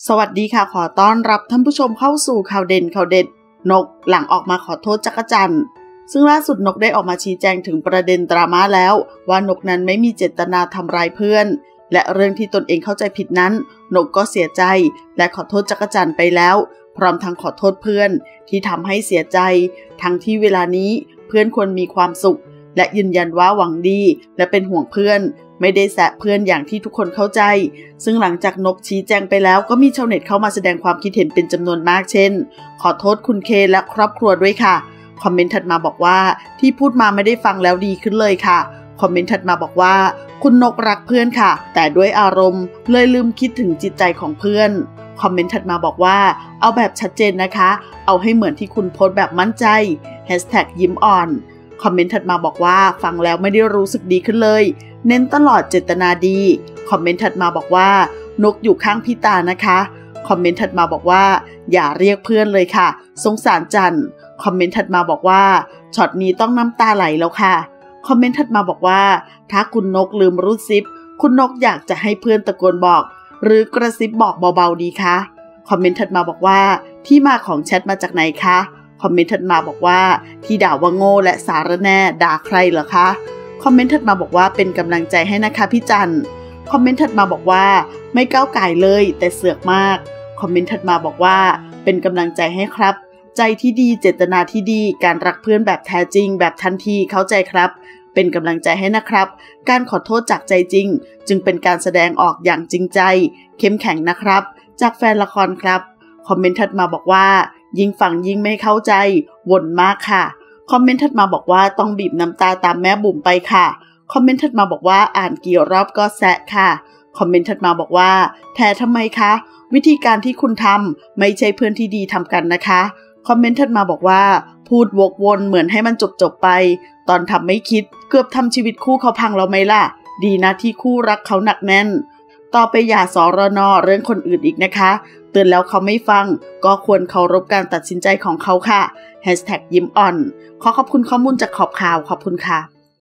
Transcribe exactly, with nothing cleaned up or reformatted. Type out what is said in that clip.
สวัสดีค่ะขอต้อนรับท่านผู้ชมเข้าสู่ข่าวเด่นข่าวเด็ดนกหลังออกมาขอโทษจักรจันทร์ซึ่งล่าสุดนกได้ออกมาชี้แจงถึงประเด็นดราม่าแล้วว่านกนั้นไม่มีเจตนาทำร้ายเพื่อนและเรื่องที่ตนเองเข้าใจผิดนั้นนกก็เสียใจและขอโทษจักรจันทร์ไปแล้วพร้อมทั้งขอโทษเพื่อนที่ทำให้เสียใจทั้งที่เวลานี้เพื่อนควรมีความสุขและยืนยันว่าหวังดีและเป็นห่วงเพื่อนไม่ได้แซะเพื่อนอย่างที่ทุกคนเข้าใจซึ่งหลังจากนกชี้แจงไปแล้วก็มีชาวเน็ตเข้ามาแสดงความคิดเห็นเป็นจำนวนมากเช่นขอโทษคุณเคและครอบครัวด้วยค่ะคอมเมนต์ถัดมาบอกว่าที่พูดมาไม่ได้ฟังแล้วดีขึ้นเลยค่ะคอมเมนต์ถัดมาบอกว่าคุณนกรักเพื่อนค่ะแต่ด้วยอารมณ์เลยลืมคิดถึงจิตใจของเพื่อนคอมเมนต์ถัดมาบอกว่าเอาแบบชัดเจนนะคะเอาให้เหมือนที่คุณโพสต์แบบมั่นใจแฮชแท็กยิ้มอ่อนคอมเมนต์ถัดมาบอกว่าฟังแล้วไม่ได้รู้สึกดีขึ้นเลยเน้นตลอดเจตนาดีคอมเมนต์ถัดมาบอกว่านกอยู่ข้างพี่ตานะคะคอมเมนต์ถัดมาบอกว่าอย่าเรียกเพื่อนเลยค่ะสงสารจันคอมเมนต์ถัดมาบอกว่าช็อตนี้ต้องน้ำตาไหลแล้วค่ะคอมเมนต์ถัดมาบอกว่าถ้าคุณนกลืมรูดซิปคุณนกอยากจะให้เพื่อนตะโกนบอกหรือกระซิบบอกเบาๆดีคะคอมเมนต์ถัดมาบอกว่าที่มาของแชทมาจากไหนคะคอมเมนต์ถัดมาบอกว่าที่ด่าว่าโง่และสารแน่ด่าใครเหรอคะคอมเมนต์ถัดมาบอกว่าเป็นกำลังใจให้นะคะพี่จันคอมเมนต์ถัดมาบอกว่าไม่ก้าวไก่เลยแต่เสือกมากคอมเมนต์ถัดมาบอกว่าเป็นกำลังใจให้ครับใจที่ดีเจตนาที่ดีการรักเพื่อนแบบแท้จริงแบบทันทีเข้าใจครับเป็นกำลังใจให้นะครับการขอโทษจากใจจริงจึงเป็นการแสดงออกอย่างจริงใจเข้มแข็งนะครับจากแฟนละครครับคอมเมนต์ถัดมาบอกว่ายิ่งฟังยิ่งไม่เข้าใจวนมากค่ะคอมเมนต์ถัดมาบอกว่าต้องบีบน้ำตาตามแม่บุ๋มไปค่ะคอมเมนต์ถัดมาบอกว่าอ่านกี่รอบก็แซะค่ะคอมเมนต์ถัดมาบอกว่าแท้ทำไมคะวิธีการที่คุณทำไม่ใช่เพื่อนที่ดีทำกันนะคะคอมเมนต์ถัดมาบอกว่าพูดวกวนเหมือนให้มันจบจบไปตอนทำไม่คิดเกือบทำชีวิตคู่เขาพังแล้วไหมล่ะดีนะที่คู่รักเขาหนักแน่นต่อไปอย่าสรนเรื่องคนอื่นอีกนะคะเตือนแล้วเขาไม่ฟังก็ควรเคารพการตัดสินใจของเขาค่ะแฮชแท็กยิ้มอ่อนขอขอบคุณข้อมูลจากขอบข่าวขอบคุณค่ะ